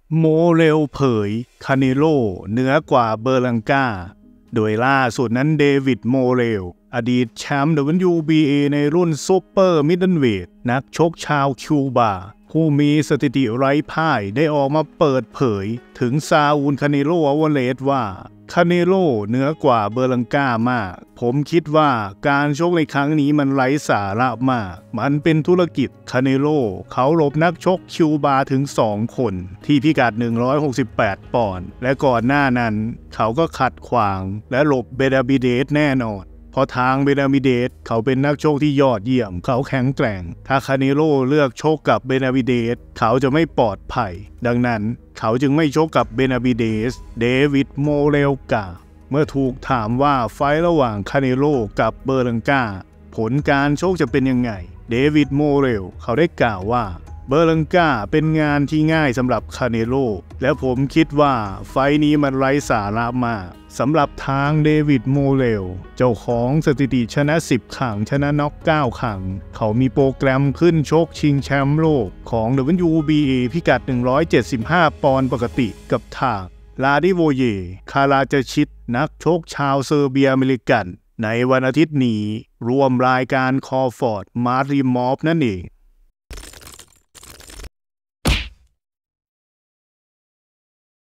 โมเรลเผยคาเนโลเหนือกว่าเบอร์ลังกาโดยล่าสุดนั้นเดวิดโมเรลอดีตแชมป์ WBA ในรุ่นซูเปอร์มิดเดิลเวทนักชกชาวคิวบาผู้มีสถิติไร้พ่ายได้ออกมาเปิดเผยถึงซาอูลคาเนโลอัลวาเรซว่าคาเนโลเหนือกว่าเบอร์ลังกามากผมคิดว่าการชกในครั้งนี้มันไร้สาระมากมันเป็นธุรกิจคาเนโลเขาหลบนักชกคิวบาถึง2 คนที่พิกัด168ปอนด์และก่อนหน้านั้นเขาก็ขัดขวางและหลบเบนาบิเดสแน่นอนเพราะทางเบนาบิเดสเขาเป็นนักชกที่ยอดเยี่ยมเขาแข็งแกร่งถ้าคาเนโลเลือกชกกับเบนาบิเดสเขาจะไม่ปลอดภัยดังนั้นเขาจึงไม่ชกกับเบนาบิเดสเดวิดโมเรลกาเมื่อถูกถามว่าไฟท์ระหว่างคาเนโลกับเบอร์ลังกาผลการชกจะเป็นยังไงเดวิดโมเรลเขาได้กล่าวว่าเบอร์ลังกาเป็นงานที่ง่ายสำหรับคาเนโลและผมคิดว่าไฟท์นี้มันไร้สาระมากสำหรับทางเดวิดโมเรลเจ้าของสถิติชนะ10 ครั้งชนะน็อก9 ครั้งเขามีโปรแกรมขึ้นชกชิงแชมป์โลกของ WBA พิกัด175 ปอนด์ปกติกับทางลาดิโวเยคาราจาชิตนักชกชาวเซอร์เบียอเมริกันในวันอาทิตย์นี้รวมรายการคอฟอร์ดมาริมอฟนั่นเอง